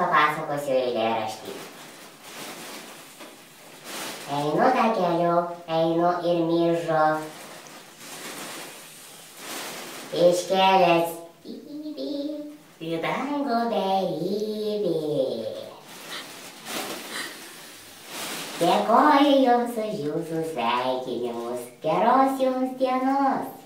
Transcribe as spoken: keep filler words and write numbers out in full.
papasakosiu eilėraštį. Einu takeliu, einu ir myžu, iškėlęs tyvį į dangų beribį. Dėkoju jums už jūsų sveikinimus, geros jums dienos.